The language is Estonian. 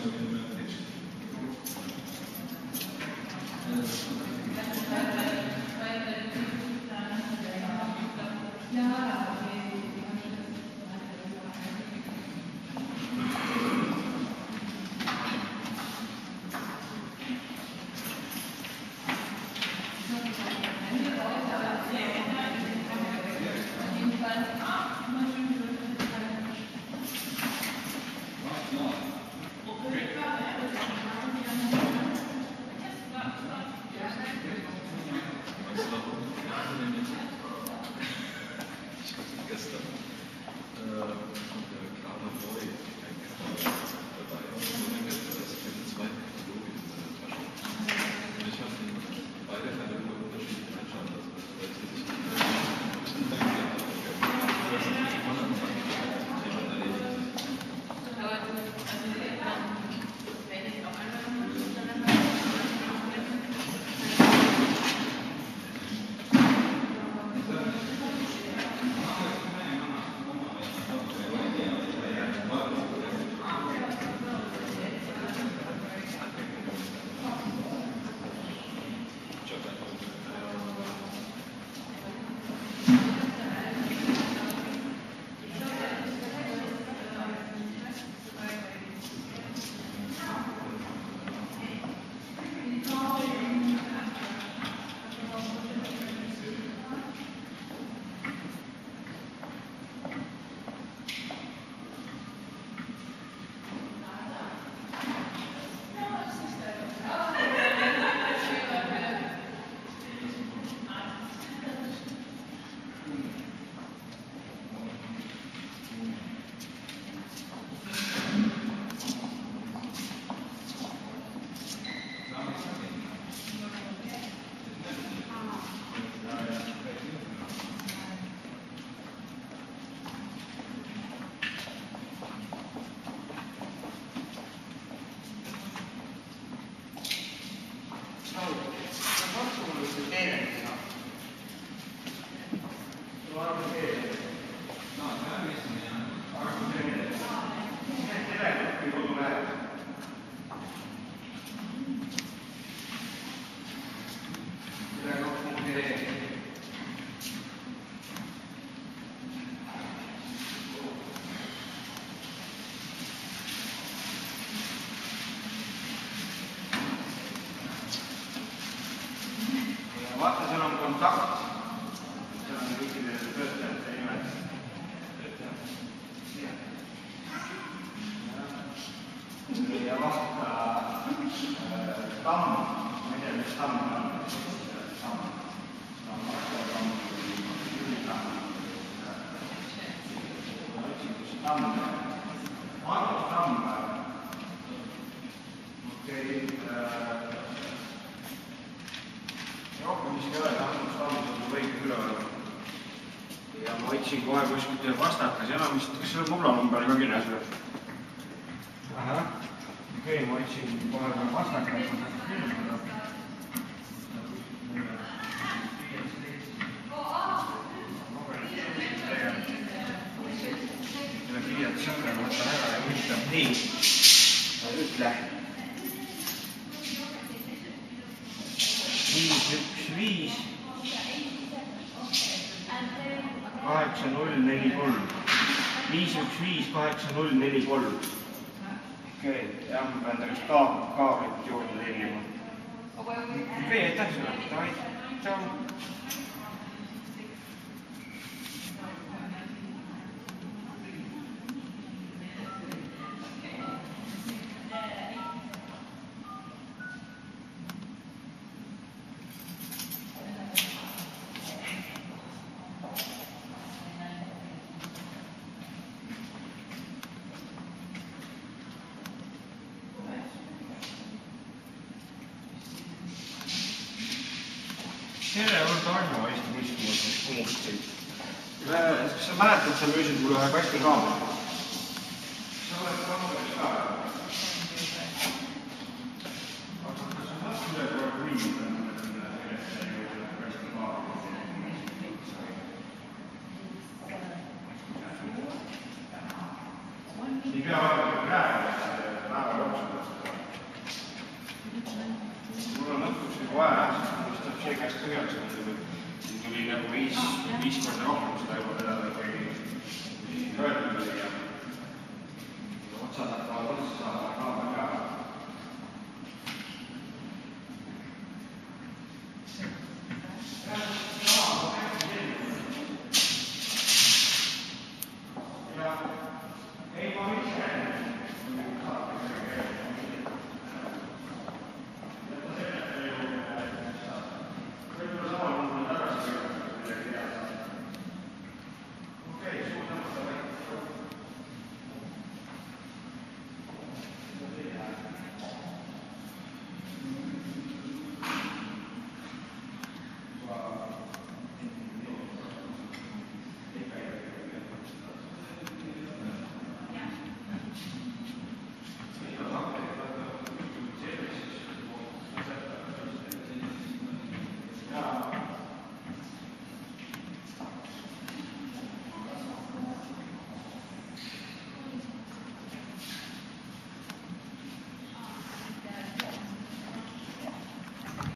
vaata, seal on kontakt. Seal on kõikide töötajate nimed. Ja vaata tamm, ma ei tea, mis tamm on. Rohkem vist ei ole, tahtnud saamisel võiks üle olla. Ja ma võtsin kohe kuskilt vastakas, enam vist, kas selle muglanumber ka kirjas või? Ahah, okei, ma võtsin kohe vastakas, ma tahtsin kirjutada. Selle piiad sõnne võtan ära ja ütleb nii. Ütle. 515 8043 515 8043. Okei, jah, ma pean tagasi kaablit juurde tellima. Okei, aitäh sulle. Tšau. Tere, oled Arno Eesti kuskilt kumusteid. Kas sa mäletad, sa müüsid mulle ühe kasti kaamera? Sa oled kaameris ka? Aga kas sa saad üle korra kuivida? Kasti kaamera. Ei pea olema praegu, päeva lõpuks. mul on lõpuks nagu vaja jah, mis tuleb see käest tühjaks, siin tuli nagu viis korda rohkem seda juba vedada, kui öeldud oli ja